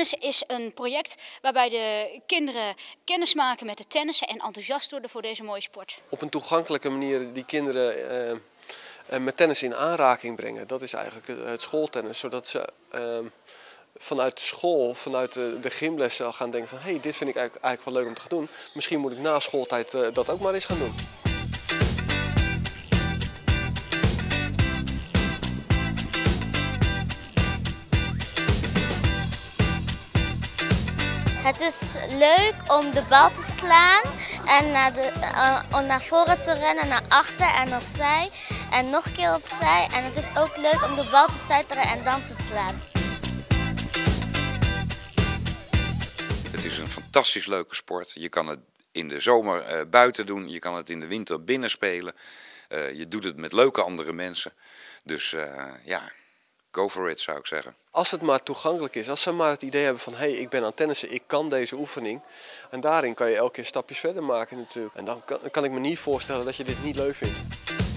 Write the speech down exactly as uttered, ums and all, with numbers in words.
Tennis is een project waarbij de kinderen kennis maken met het tennissen en enthousiast worden voor deze mooie sport. Op een toegankelijke manier die kinderen uh, met tennis in aanraking brengen. Dat is eigenlijk het schooltennis, zodat ze uh, vanuit school, vanuit de, de gymlessen gaan denken van hé, hey, dit vind ik eigenlijk, eigenlijk wel leuk om te gaan doen. Misschien moet ik na schooltijd uh, dat ook maar eens gaan doen. Het is leuk om de bal te slaan en naar, de, uh, om naar voren te rennen, naar achter en opzij en nog een keer opzij. En het is ook leuk om de bal te stuiteren en dan te slaan. Het is een fantastisch leuke sport. Je kan het in de zomer uh, buiten doen, je kan het in de winter binnen spelen. Uh, je doet het met leuke andere mensen. Dus uh, ja, go for it zou ik zeggen. Als het maar toegankelijk is, als ze maar het idee hebben van hé, hey, ik ben aan tennissen, ik kan deze oefening. En daarin kan je elke keer stapjes verder maken natuurlijk. En dan kan, kan ik me niet voorstellen dat je dit niet leuk vindt.